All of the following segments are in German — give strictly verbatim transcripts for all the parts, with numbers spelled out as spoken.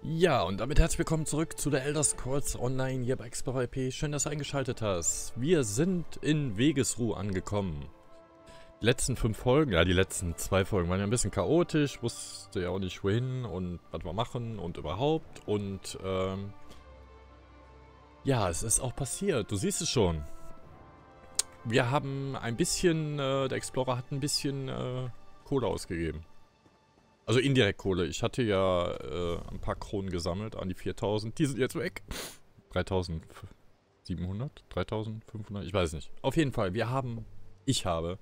Ja, und damit herzlich willkommen zurück zu der Elder Scrolls Online hier bei Explorer I P. Schön, dass du eingeschaltet hast. Wir sind in Wegesruh angekommen. Die letzten fünf Folgen, ja die letzten zwei Folgen waren ja ein bisschen chaotisch, wusste ja auch nicht wohin und was wir machen und überhaupt. Und ähm, ja, es ist auch passiert, du siehst es schon. Wir haben ein bisschen, äh, der Explorer hat ein bisschen äh, Kohle ausgegeben. Also indirekt Kohle. Ich hatte ja äh, ein paar Kronen gesammelt an die viertausend. Die sind jetzt weg. dreitausendsiebenhundert? dreitausendfünfhundert? Ich weiß nicht. Auf jeden Fall, wir haben, ich habe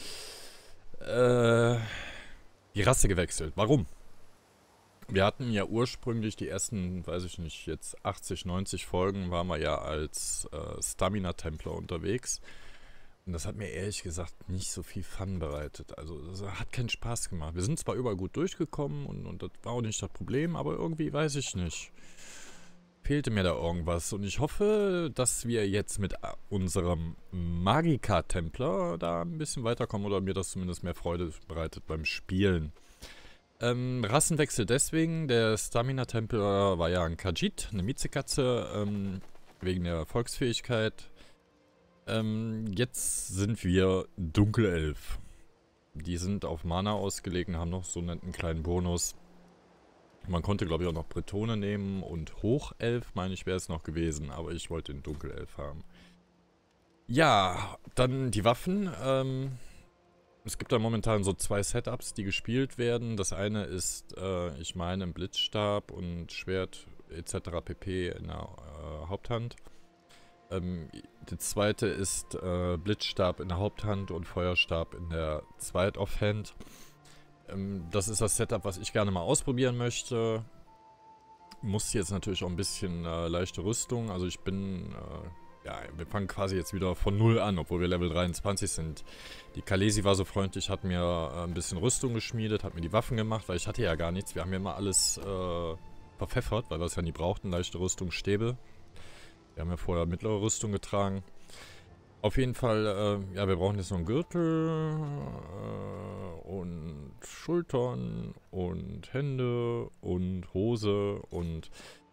äh, die Rasse gewechselt. Warum? Wir hatten ja ursprünglich die ersten, weiß ich nicht, jetzt achtzig, neunzig Folgen waren wir ja als äh, Stamina-Templer unterwegs. Und das hat mir ehrlich gesagt nicht so viel Fun bereitet. Also das hat keinen Spaß gemacht. Wir sind zwar überall gut durchgekommen und, und das war auch nicht das Problem, aber irgendwie weiß ich nicht. Fehlte mir da irgendwas. Und ich hoffe, dass wir jetzt mit unserem Magika-Templer da ein bisschen weiterkommen oder mir das zumindest mehr Freude bereitet beim Spielen. Ähm, Rassenwechsel deswegen. Der Stamina-Templer war ja ein Khajiit, eine Miezekatze, ähm, wegen der Volksfähigkeit. Ähm, jetzt sind wir Dunkelelf. Die sind auf Mana ausgelegt, haben noch so einen kleinen Bonus. Man konnte, glaube ich, auch noch Bretone nehmen und Hochelf, meine ich, wäre es noch gewesen, aber ich wollte den Dunkelelf haben. Ja, dann die Waffen. Ähm, es gibt da momentan so zwei Setups, die gespielt werden. Das eine ist, äh, ich meine, ein Blitzstab und Schwert et cetera pp. In der äh, Haupthand. Ähm, die zweite ist äh, Blitzstab in der Haupthand und Feuerstab in der Zweit-Offhand. Ähm, das ist das Setup, was ich gerne mal ausprobieren möchte. Muss jetzt natürlich auch ein bisschen äh, leichte Rüstung. Also ich bin, äh, ja, wir fangen quasi jetzt wieder von null an, obwohl wir Level dreiundzwanzig sind. Die Kalesi war so freundlich, hat mir äh, ein bisschen Rüstung geschmiedet, hat mir die Waffen gemacht, weil ich hatte ja gar nichts. Wir haben ja immer alles äh, verpfeffert, weil wir es ja nie brauchten. Leichte Rüstung, Stäbe. Wir haben ja vorher mittlere Rüstung getragen. Auf jeden Fall, äh, ja, wir brauchen jetzt noch einen Gürtel äh, und Schultern und Hände und Hose und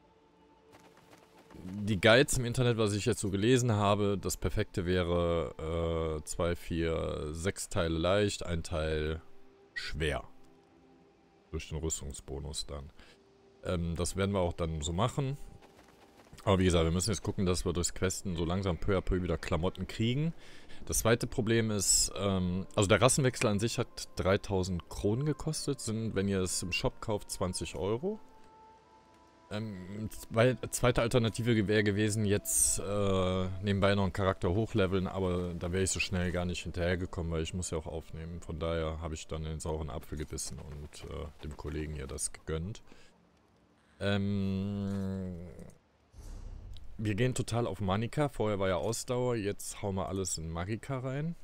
die Guides im Internet, was ich jetzt so gelesen habe, das perfekte wäre äh, zwei, vier, sechs Teile leicht, ein Teil schwer. Durch den Rüstungsbonus dann. Ähm, das werden wir auch dann so machen. Aber wie gesagt, wir müssen jetzt gucken, dass wir durchs Questen so langsam peu à peu wieder Klamotten kriegen. Das zweite Problem ist, ähm, also der Rassenwechsel an sich hat dreitausend Kronen gekostet, sind, wenn ihr es im Shop kauft, zwanzig Euro. Ähm, zwei, zweite Alternative wäre gewesen, jetzt äh, nebenbei noch einen Charakter hochleveln, aber da wäre ich so schnell gar nicht hinterhergekommen, weil ich muss ja auch aufnehmen. Von daher habe ich dann den sauren Apfel gebissen und äh, dem Kollegen hier das gegönnt. Ähm... Wir gehen total auf Magika. Vorher war ja Ausdauer, jetzt hauen wir alles in Magika rein.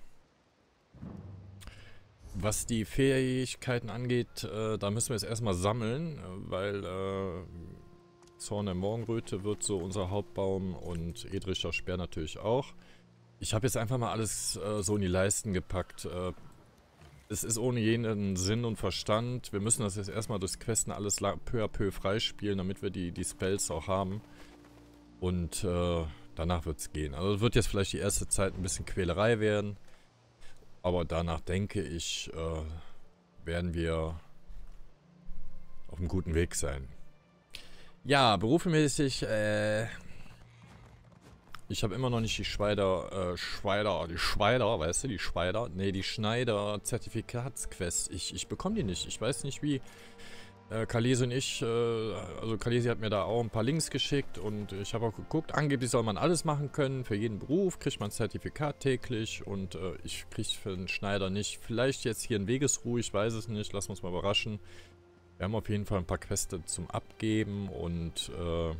Was die Fähigkeiten angeht, äh, da müssen wir jetzt erstmal sammeln, weil äh, Zorn der Morgenröte wird so unser Hauptbaum und Edrischer Speer natürlich auch. Ich habe jetzt einfach mal alles äh, so in die Leisten gepackt. Äh, es ist ohne jeden Sinn und Verstand. Wir müssen das jetzt erstmal durchs Questen alles peu à peu freispielen, damit wir die, die Spells auch haben. Und äh, danach wird es gehen. Also es wird jetzt vielleicht die erste Zeit ein bisschen Quälerei werden. Aber danach denke ich, äh, werden wir auf einem guten Weg sein. Ja, berufsmäßig, äh, ich habe immer noch nicht die Schweider, äh, Schweider, die Schweider, weißt du, die Schweider? Ne, die Schneider-Zertifikatsquest. Ich, ich bekomme die nicht. Ich weiß nicht wie. Äh, Kalesi und ich, äh, also Kalesi hat mir da auch ein paar Links geschickt und ich habe auch geguckt, angeblich soll man alles machen können, für jeden Beruf kriegt man ein Zertifikat täglich und äh, ich kriege für den Schneider nicht. Vielleicht jetzt hier in Wegesruh, ich weiß es nicht, lassen wir uns mal überraschen. Wir haben auf jeden Fall ein paar Quests zum Abgeben und äh,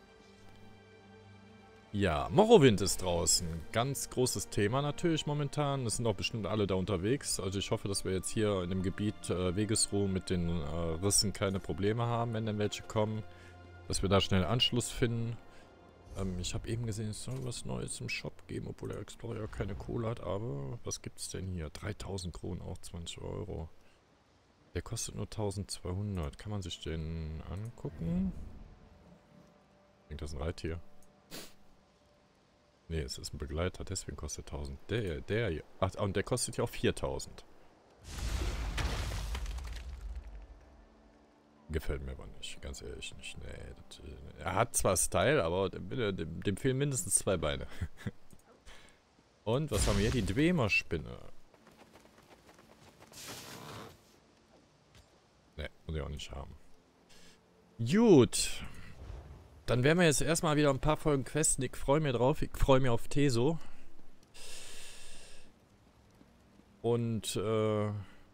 ja, Morrowind ist draußen. Ganz großes Thema natürlich momentan. Es sind auch bestimmt alle da unterwegs. Also ich hoffe, dass wir jetzt hier in dem Gebiet äh, Wegesruh mit den äh, Rissen keine Probleme haben, wenn dann welche kommen. Dass wir da schnell Anschluss finden. Ähm, ich habe eben gesehen, es soll was Neues im Shop geben, obwohl der Explorer ja keine Kohle hat. Aber was gibt's denn hier? dreitausend Kronen, auch zwanzig Euro. Der kostet nur eintausendzweihundert. Kann man sich den angucken? denke, das ist ein Reittier. Nee, es ist ein Begleiter, deswegen kostet tausend. Der, der hier. Ach, und der kostet ja auch viertausend. Gefällt mir aber nicht, ganz ehrlich nicht. Nee, das, er hat zwar Style, aber dem, dem, dem fehlen mindestens zwei Beine. Und was haben wir hier? Die Dwemer-Spinne. Ne, muss ich auch nicht haben. Gut. Dann werden wir jetzt erstmal wieder ein paar Folgen questen. Ich freue mich drauf. Ich freue mich auf Teso. Und, äh...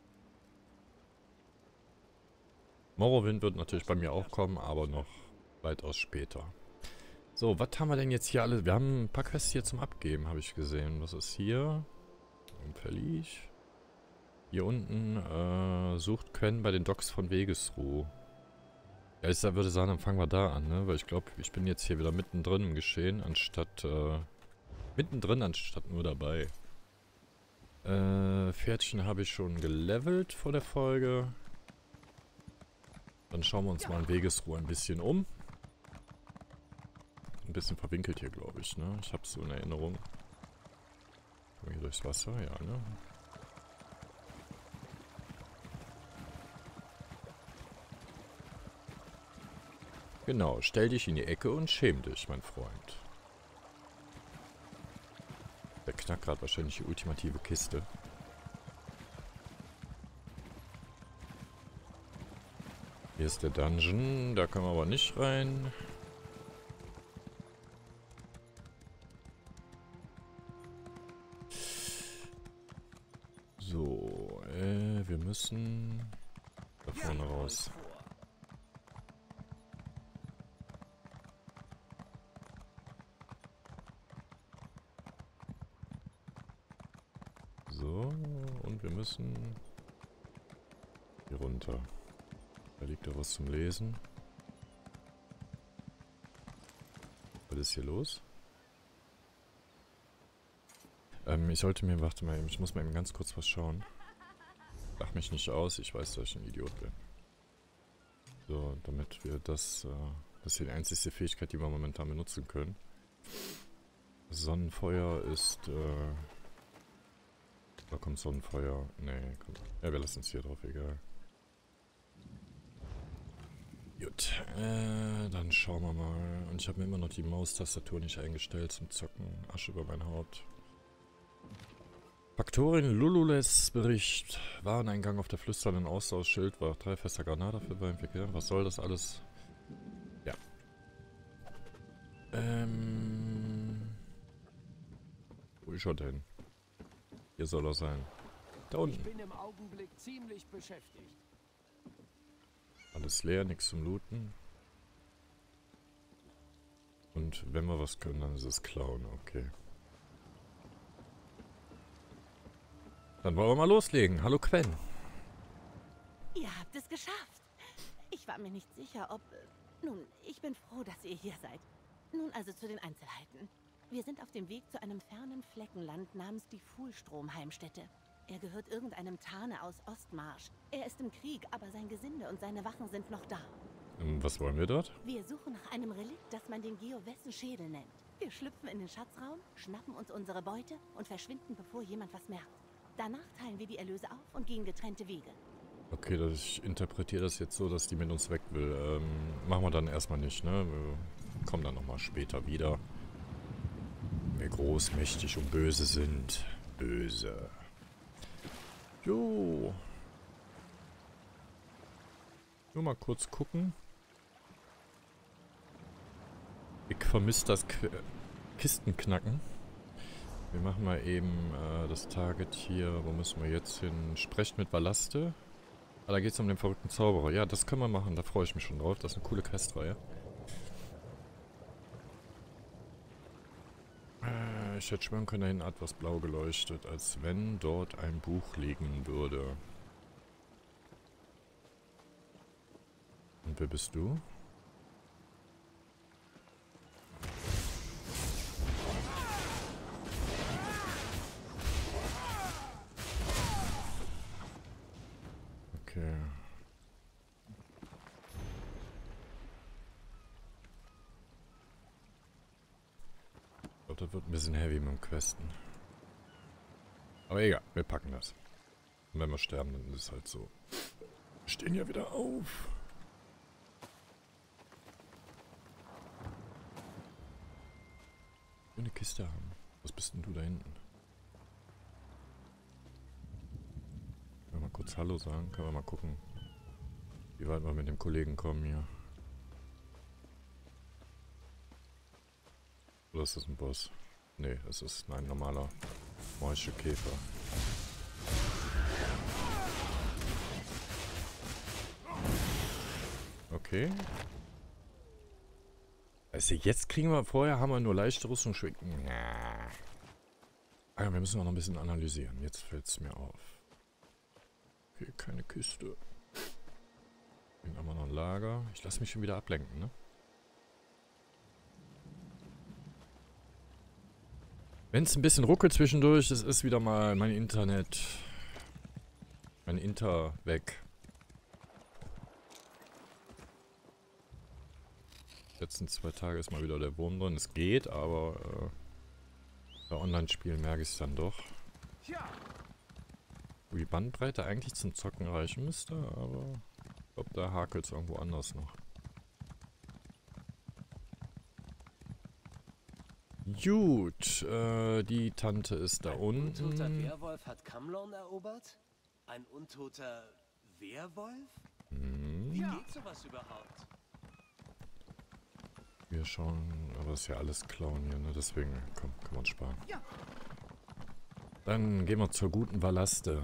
Morrowind wird natürlich bei mir auch kommen, aber noch weitaus später. So, was haben wir denn jetzt hier alle? Wir haben ein paar Quests hier zum Abgeben, habe ich gesehen. Was ist hier? Im Verlies. Hier unten, äh, sucht Quen bei den Docks von Wegesruh. Ja, ich würde sagen, dann fangen wir da an, ne? Weil ich glaube, ich bin jetzt hier wieder mittendrin im Geschehen, anstatt, äh, mittendrin, anstatt nur dabei. Äh, Pferdchen habe ich schon gelevelt vor der Folge. Dann schauen wir uns mal in Wegesruh ein bisschen um. Ein bisschen verwinkelt hier, glaube ich, ne? Ich habe so eine Erinnerung. Hier durchs Wasser, ja, ne? Genau, stell dich in die Ecke und schäm dich, mein Freund. Der knackt gerade wahrscheinlich die ultimative Kiste. Hier ist der Dungeon, da können wir aber nicht rein. So, äh, wir müssen da vorne raus. So, und wir müssen hier runter. Da liegt doch was zum Lesen. Was ist hier los? Ähm, ich sollte mir, warte mal, ich muss mal eben ganz kurz was schauen. Lach mich nicht aus, ich weiß, dass ich ein Idiot bin. So, damit wir das, äh, das ist die einzige Fähigkeit, die wir momentan benutzen können. Sonnenfeuer ist, äh... Da kommt Sonnenfeuer. Nee, komm. Ja, wir lassen es hier drauf, egal. Gut, äh, dann schauen wir mal. Und ich habe mir immer noch die Maustastatur nicht eingestellt zum Zocken. Asche über mein Haupt. Faktorin Lulules Bericht. Wareneingang auf der flüsternden Austauschschild war drei fester Granate für beim Verkehr. Was soll das alles? Ja. Ähm. Wo ist er denn? Hier soll er sein. Da unten. Ich bin im Augenblick ziemlich beschäftigt. Alles leer, nichts zum Looten. Und wenn wir was können, dann ist es klauen, okay. Dann wollen wir mal loslegen. Hallo Quen. Ihr habt es geschafft. Ich war mir nicht sicher, ob... Nun, ich bin froh, dass ihr hier seid. Nun also zu den Einzelheiten. Wir sind auf dem Weg zu einem fernen Fleckenland namens die Fuhlstrom-Heimstätte. Er gehört irgendeinem Tane aus Ostmarsch. Er ist im Krieg, aber sein Gesinde und seine Wachen sind noch da. Ähm, was wollen wir dort? Wir suchen nach einem Relikt, das man den Geovessen-Schädel nennt. Wir schlüpfen in den Schatzraum, schnappen uns unsere Beute und verschwinden, bevor jemand was merkt. Danach teilen wir die Erlöse auf und gehen getrennte Wege. Okay, das, ich interpretiere das jetzt so, dass die mit uns weg will. Ähm, machen wir dann erstmal nicht, ne? Wir kommen dann nochmal später wieder. Wir groß, mächtig und böse sind. Böse. Jo. Nur mal kurz gucken. Ich vermisse das Qu Kistenknacken. Wir machen mal eben äh, das Target hier. Wo müssen wir jetzt hin? Sprecht mit Valaste. Ah, da geht es um den verrückten Zauberer. Ja, das können wir machen. Da freue ich mich schon drauf. Das ist eine coole Questreihe. Äh, ich hätte schwören können, da hinten hat was blau geleuchtet. Als wenn dort ein Buch liegen würde. Und wer bist du? Okay. das wird ein bisschen heavy mit dem Questen. Aber egal, wir packen das. Und wenn wir sterben, dann ist es halt so. Wir stehen ja wieder auf. Eine Kiste haben. Was bist denn du da hinten? Können wir mal kurz Hallo sagen? Können wir mal gucken, wie weit wir mit dem Kollegen kommen hier. Oder ist das ein Boss? Nee, es ist ein normaler Mäuschekäfer. Okay. Also jetzt kriegen wir, vorher haben wir nur leichte Rüstung. Ja. Ah ja, wir müssen auch noch ein bisschen analysieren. Jetzt fällt es mir auf. Okay, keine Kiste. Hier haben wir noch ein Lager. Ich lasse mich schon wieder ablenken, ne? Wenn es ein bisschen ruckelt zwischendurch, es ist wieder mal mein Internet. Mein Inter weg. Die letzten zwei Tage ist mal wieder der Wurm drin. Es geht, aber äh, bei Online-Spielen merke ich es dann doch. Wo die Bandbreite eigentlich zum Zocken reichen müsste, aber ich glaube, da hakelt es irgendwo anders noch. Gut, äh, die Tante ist da Ein unten. Ein untoter Werwolf hat Camlon erobert? Ein untoter Werwolf? Hm. Wie geht sowas überhaupt? Wir schauen, aber das ist ja alles klauen hier, ne? Deswegen, komm, können wir uns sparen. Ja. Dann gehen wir zur guten Vallaste.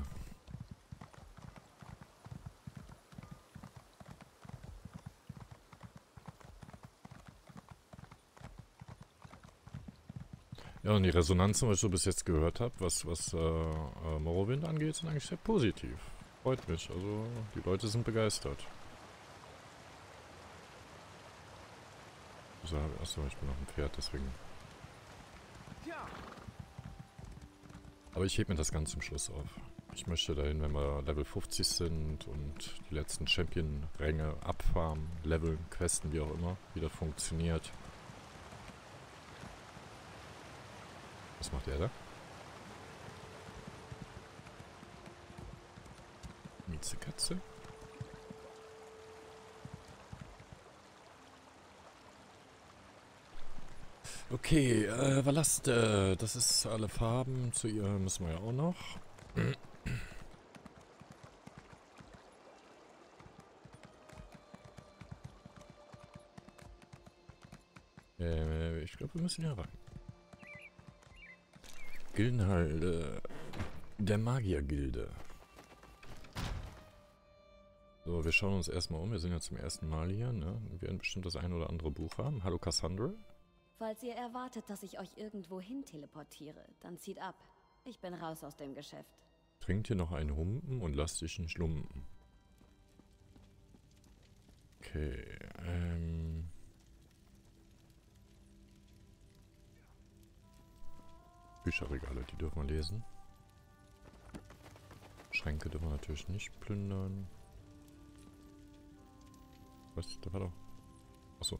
Ja, und die Resonanzen, was ich so bis jetzt gehört habe, was, was äh, äh, Morrowind angeht, sind eigentlich sehr positiv. Freut mich, also die Leute sind begeistert. Also, achso, ich bin auf dem Pferd, deswegen. Aber ich hebe mir das ganz zum Schluss auf. Ich möchte dahin, wenn wir Level fünfzig sind und die letzten Champion-Ränge abfarmen, leveln, questen, wie auch immer, wie das funktioniert. Was macht er da? Miezekatze? Okay, äh, Vallaste. Das ist alle Farben. Zu ihr müssen wir ja auch noch. äh, ich glaube, wir müssen hier rein. Gildenhalde. Der Magiergilde. So, wir schauen uns erstmal um. Wir sind ja zum ersten Mal hier, ne? Wir werden bestimmt das ein oder andere Buch haben. Hallo Cassandra. Falls ihr erwartet, dass ich euch irgendwo hin teleportiere, dann zieht ab. Ich bin raus aus dem Geschäft. Trinkt hier noch einen Humpen und lasst dich nicht lumpen. Okay, ähm... Bücherregale, die dürfen wir lesen. Schränke dürfen wir natürlich nicht plündern. Was? Da war doch... Achso.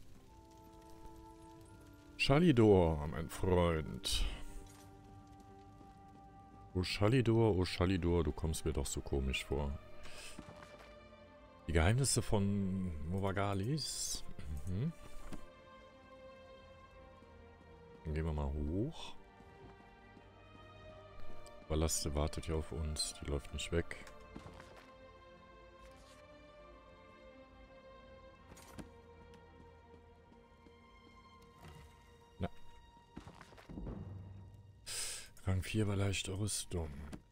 Shalidor, mein Freund. Oh Shalidor, oh Shalidor, du kommst mir doch so komisch vor. Die Geheimnisse von Movagalis. Mhm. Dann gehen wir mal hoch. Vallaste wartet ja auf uns, die läuft nicht weg. Na. Rang vier bei leichter Rüstung.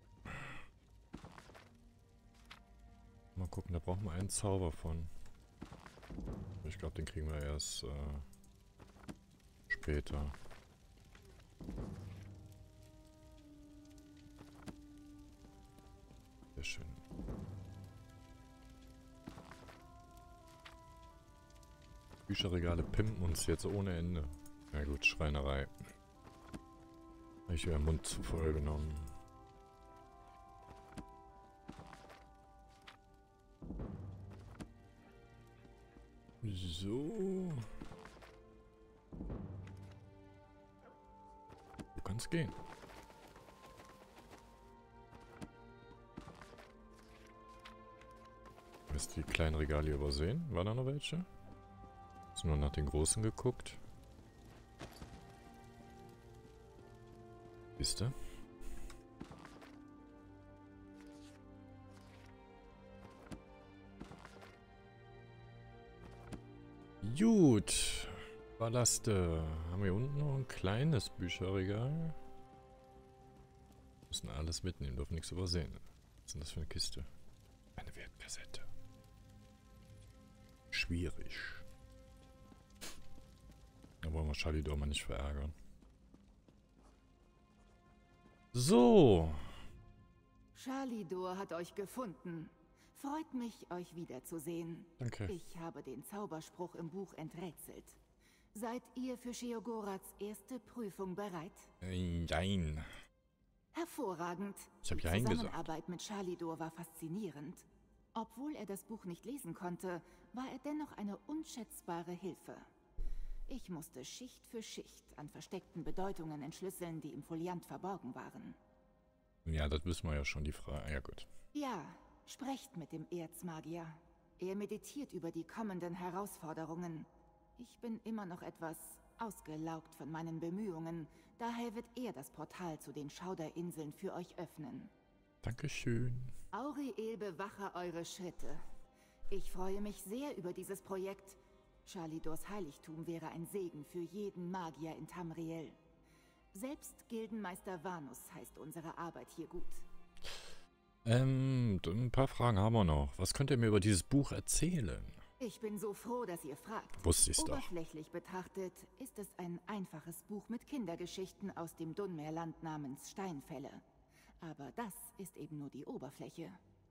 Mal gucken, da brauchen wir einen Zauber von. Ich glaube, den kriegen wir erst äh, später. Sehr schön. Bücherregale pimpen uns jetzt ohne Ende. Na gut, Schreinerei. Habe ich wieder den Mund zu voll genommen. So. kann's gehen. Ist die kleinen Regale übersehen? War da noch welche? Ist nur nach den großen geguckt. Siehst du? Gut. Ballaste. Haben wir hier unten noch ein kleines Bücherregal? Müssen alles mitnehmen, dürfen nichts übersehen. Was ist denn das für eine Kiste? Eine Wertkassette. Schwierig. Da wollen wir Charlie doch mal nicht verärgern. So. Charlidor hat euch gefunden. Freut mich, euch wiederzusehen. Danke. Ich habe den Zauberspruch im Buch enträtselt. Seid ihr für Sheogoraths erste Prüfung bereit? Äh, Nein. Hervorragend. Ich habe Die ja eingesagt. Zusammenarbeit mit Charlidor war faszinierend. Obwohl er das Buch nicht lesen konnte, war er dennoch eine unschätzbare Hilfe. Ich musste Schicht für Schicht an versteckten Bedeutungen entschlüsseln, die im Foliant verborgen waren. Ja, das wissen wir ja schon, die Frage. Ja, gut. Ja, sprecht mit dem Erzmagier. Er meditiert über die kommenden Herausforderungen. Ich bin immer noch etwas ausgelaugt von meinen Bemühungen, daher wird er das Portal zu den Schauderinseln für euch öffnen. Dankeschön. Auriel, bewache eure Schritte. Ich freue mich sehr über dieses Projekt. Charlidors Heiligtum wäre ein Segen für jeden Magier in Tamriel. Selbst Gildenmeister Vanus heißt unsere Arbeit hier gut. Ähm, ein paar Fragen haben wir noch. Was könnt ihr mir über dieses Buch erzählen? Ich bin so froh, dass ihr fragt. Wusste ich's doch. Oberflächlich betrachtet ist es ein einfaches Buch mit Kindergeschichten aus dem Dunmerland namens Steinfälle. Aber das ist eben nur die Oberfläche.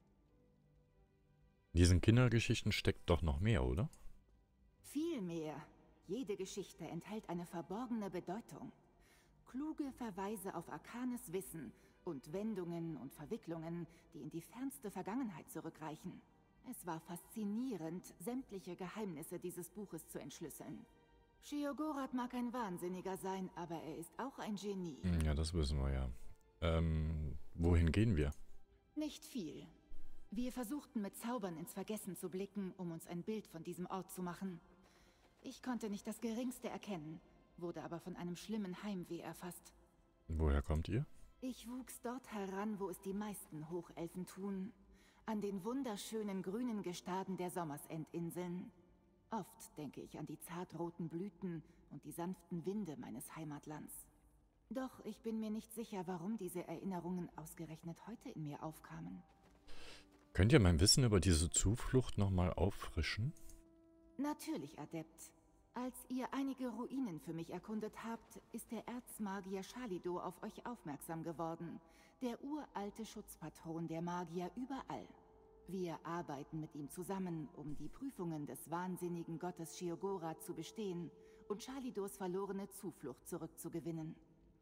In diesen Kindergeschichten steckt doch noch mehr, oder? Viel mehr. Jede Geschichte enthält eine verborgene Bedeutung. Kluge Verweise auf arkanes Wissen und Wendungen und Verwicklungen, die in die fernste Vergangenheit zurückreichen. Es war faszinierend, sämtliche Geheimnisse dieses Buches zu entschlüsseln. Sheogorath mag ein Wahnsinniger sein, aber er ist auch ein Genie. Ja, das wissen wir ja. Ähm, wohin gehen wir? Nicht viel. Wir versuchten mit Zaubern ins Vergessen zu blicken, um uns ein Bild von diesem Ort zu machen. Ich konnte nicht das Geringste erkennen, wurde aber von einem schlimmen Heimweh erfasst. Woher kommt ihr? Ich wuchs dort heran, wo es die meisten Hochelfen tun. An den wunderschönen grünen Gestaden der Sommersendinseln. Oft denke ich an die zartroten Blüten und die sanften Winde meines Heimatlands. Doch ich bin mir nicht sicher, warum diese Erinnerungen ausgerechnet heute in mir aufkamen. Könnt ihr mein Wissen über diese Zuflucht nochmal auffrischen? Natürlich, Adept. Als ihr einige Ruinen für mich erkundet habt, ist der Erzmagier Charlidor auf euch aufmerksam geworden. Der uralte Schutzpatron der Magier überall. Wir arbeiten mit ihm zusammen, um die Prüfungen des wahnsinnigen Gottes Sheogorath zu bestehen und Charlidors verlorene Zuflucht zurückzugewinnen.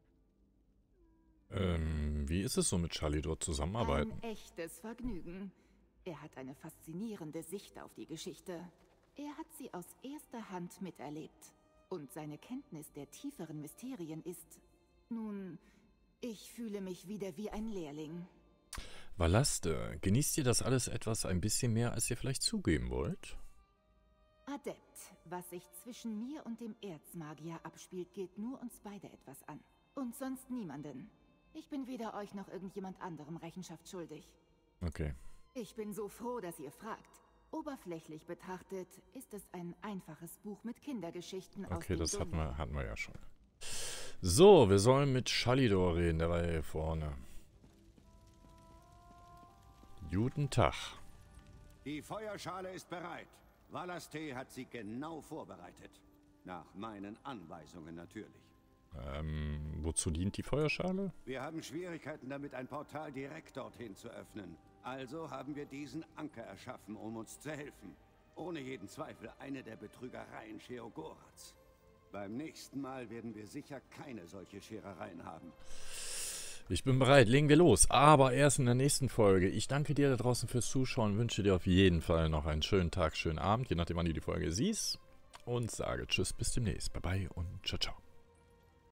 Ähm, wie ist es so mit Charlidor zusammenarbeiten? Ein echtes Vergnügen. Er hat eine faszinierende Sicht auf die Geschichte. Er hat sie aus erster Hand miterlebt. Und seine Kenntnis der tieferen Mysterien ist... Nun, ich fühle mich wieder wie ein Lehrling. Vallaste, genießt ihr das alles etwas ein bisschen mehr, als ihr vielleicht zugeben wollt? Adept, was sich zwischen mir und dem Erzmagier abspielt, geht nur uns beide etwas an. Und sonst niemanden. Ich bin weder euch noch irgendjemand anderem Rechenschaft schuldig. Okay. Ich bin so froh, dass ihr fragt. Oberflächlich betrachtet ist es ein einfaches Buch mit Kindergeschichten aus Okay, dem das hatten Dunkeln. wir, hatten wir ja schon. So, wir sollen mit Charlidor reden, der war hier vorne. Guten Tag. Die Feuerschale ist bereit. Vallaste hat sie genau vorbereitet. Nach meinen Anweisungen natürlich. Ähm, wozu dient die Feuerschale? Wir haben Schwierigkeiten damit, ein Portal direkt dorthin zu öffnen. Also haben wir diesen Anker erschaffen, um uns zu helfen. Ohne jeden Zweifel eine der Betrügereien Sheogoraths. Beim nächsten Mal werden wir sicher keine solche Scherereien haben. Ich bin bereit, legen wir los. Aber erst in der nächsten Folge. Ich danke dir da draußen fürs Zuschauen, wünsche dir auf jeden Fall noch einen schönen Tag, schönen Abend, je nachdem wann du die Folge siehst. Und sage tschüss, bis demnächst. Bye bye und ciao, ciao.